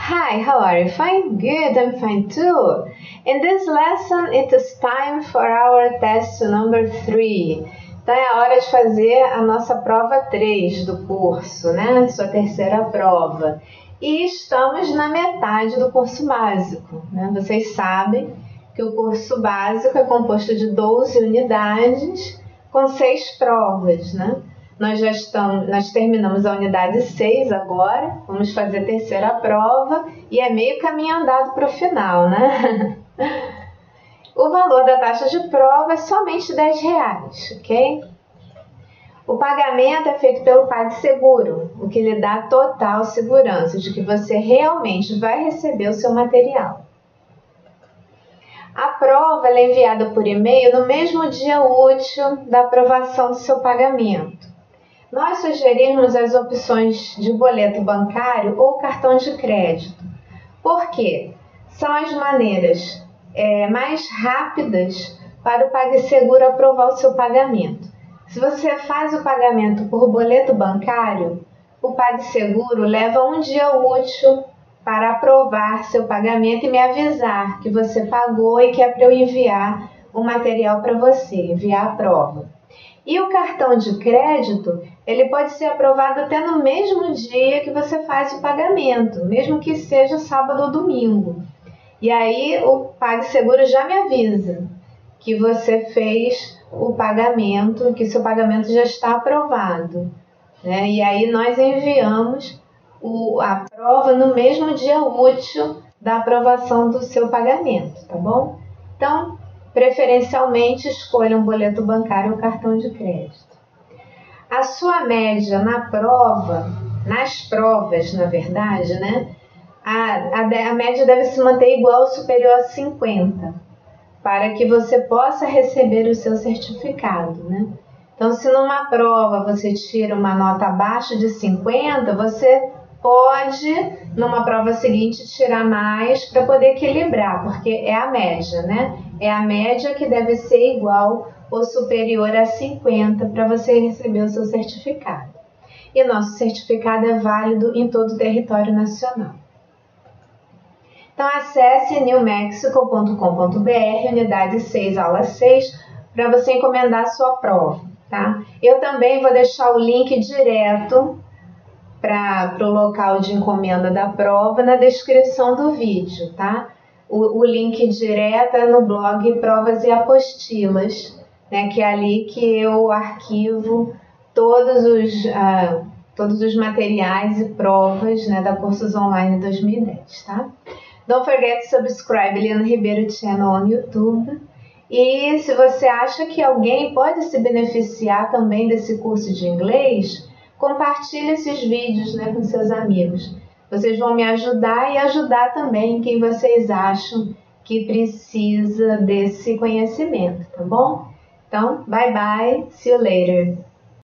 Hi, how are you? Fine? Good, I'm fine too. In this lesson, it is time for our test number 3. Então é a hora de fazer a nossa prova 3 do curso, né? Sua terceira prova. E estamos na metade do curso básico, né? Vocês sabem que o curso básico é composto de 12 unidades com 6 provas, né? Nós terminamos a unidade 6 agora, vamos fazer a terceira prova e é meio caminho andado para o final, né? O valor da taxa de prova é somente R$10, ok? O pagamento é feito pelo PagSeguro, o que lhe dá total segurança de que você realmente vai receber o seu material. A prova é enviada por e-mail no mesmo dia útil da aprovação do seu pagamento. Nós sugerimos as opções de boleto bancário ou cartão de crédito. Por quê? São as maneiras mais rápidas para o PagSeguro aprovar o seu pagamento. Se você faz o pagamento por boleto bancário, o PagSeguro leva um dia útil para aprovar seu pagamento e me avisar que você pagou e que é para eu enviar o material para você, enviar a prova. E o cartão de crédito, ele pode ser aprovado até no mesmo dia que você faz o pagamento, mesmo que seja sábado ou domingo. E aí o PagSeguro já me avisa que você fez o pagamento, que seu pagamento já está aprovado, né? E aí nós enviamos a prova no mesmo dia útil da aprovação do seu pagamento, tá bom? Então, preferencialmente, escolha um boleto bancário ou cartão de crédito. A sua média na prova, nas provas, na verdade, né? A média deve se manter igual ou superior a 50, para que você possa receber o seu certificado, né? Então, se numa prova você tira uma nota abaixo de 50, você pode, numa prova seguinte, tirar mais para poder equilibrar, porque é a média, né? É a média que deve ser igual ou superior a 50 para você receber o seu certificado. E nosso certificado é válido em todo o território nacional. Então, acesse newmexico.com.br, unidade 6, aula 6, para você encomendar a sua prova, tá? Eu também vou deixar o link direto para o local de encomenda da prova na descrição do vídeo, tá? O link direto é no blog Provas e Apostilas, né? Que é ali que eu arquivo todos os materiais e provas, né, da Cursos Online 2010, tá? Don't forget to subscribe Eliana Ribeiro Channel on YouTube. E se você acha que alguém pode se beneficiar também desse curso de inglês, compartilhe esses vídeos, né, com seus amigos. Vocês vão me ajudar e ajudar também quem vocês acham que precisa desse conhecimento, tá bom? Então, bye bye, see you later!